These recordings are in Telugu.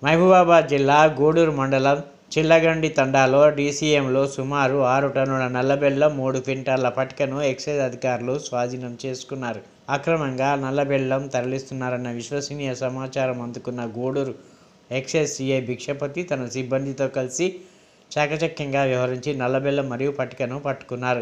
మహబూబాబాద్ జిల్లా గూడూరు మండలం చిల్లగండి తండాలో డీసీఎంలో సుమారు 6 టన్నుల నల్లబెల్లం 3 క్వింటాళ్ల పటికను ఎక్సైజ్ అధికారులు స్వాధీనం చేసుకున్నారు. అక్రమంగా నల్లబెల్లం తరలిస్తున్నారన్న విశ్వసనీయ సమాచారం అందుకున్న గూడూరు ఎక్సైజ్ సీఐ భిక్షపతి తన సిబ్బందితో కలిసి చాకచక్యంగా వ్యవహరించి నల్లబెల్లం మరియు పటికను పట్టుకున్నారు.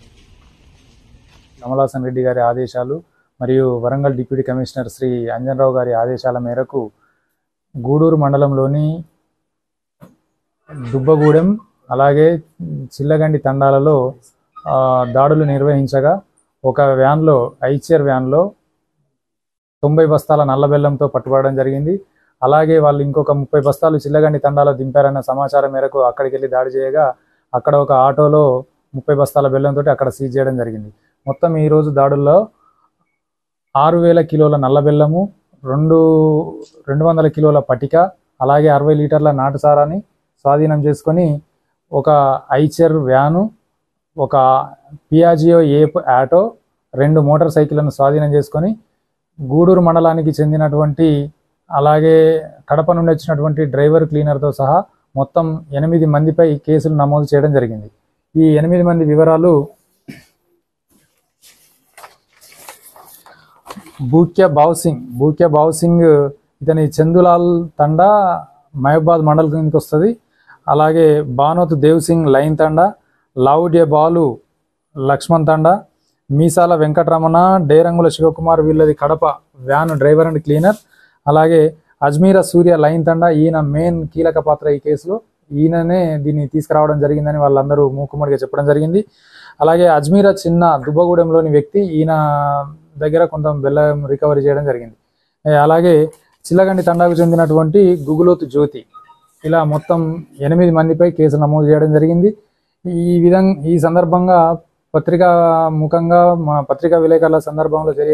కమలాసన్ రెడ్డి గారి ఆదేశాలు మరియు వరంగల్ డిప్యూటీ కమిషనర్ శ్రీ అంజనరావు గారి ఆదేశాల మేరకు గూడూరు మండలంలోని దుబ్బగూడెం అలాగే చిల్లగండి తండాలలో దాడులు నిర్వహించగా ఒక వ్యాన్లో ఐచర్ వ్యాన్లో 90 బస్తాల నల్లబెల్లంతో పట్టుబడడం జరిగింది. అలాగే వాళ్ళు ఇంకొక 30 బస్తాలు చిల్లగండి తండాలో దింపారన్న సమాచారం మేరకు అక్కడికి వెళ్ళి దాడి చేయగా అక్కడ ఒక ఆటోలో 30 బస్తాల బెల్లంతో అక్కడ సీజ్ చేయడం జరిగింది. మొత్తం ఈరోజు దాడుల్లో 6000 కిలోల నల్లబెల్లము, 200 కిలోల పటిక, అలాగే 60 లీటర్ల నాటుసారాన్ని స్వాధీనం చేసుకొని ఒక ఐచర్ వ్యాను, ఒక పియాజియో ఏప్ ఆటో, 2 మోటార్ సైకిళ్లను స్వాధీనం చేసుకొని గూడూరు మండలానికి చెందినటువంటి అలాగే కడప నుండి వచ్చినటువంటి డ్రైవర్ క్లీనర్తో సహా మొత్తం 8 మందిపై కేసులు నమోదు చేయడం జరిగింది. ఈ 8 మంది వివరాలు: బూక్యా బావ్సింగ్ ఇతని చందులాల్ తండా మహబాద్ మండల్ కిందకి వస్తుంది. అలాగే బానోత్ దేవ్ సింగ్ లైన్ తండా, లావుడ్య బాలు లక్ష్మణ్ తండా, మీసాల వెంకటరమణ, డేరంగుల శివకుమార్ వీళ్ళది Kadapa van driver and cleaner. అలాగే అజ్మీరా సూర్య లైన్ తండా, ఈయన మెయిన్ కీలక పాత్ర ఈ కేసులో. ఈయననే దీన్ని తీసుకురావడం జరిగిందని వాళ్ళందరూ మూకుమ్మడిగా చెప్పడం జరిగింది. అలాగే అజ్మీరా చిన్న దుబ్బగూడెంలోని వ్యక్తి, ఈయన దగ్గర కొంత బెల్లం రికవరీ చేయడం జరిగింది. అలాగే చిల్లగండి తండాకు చెందినటువంటి గుగులోతు జ్యోతి, ఇలా మొత్తం 8 మందిపై కేసు నమోదు చేయడం జరిగింది. ఈ సందర్భంగా పత్రికా విలేకరుల సందర్భంలో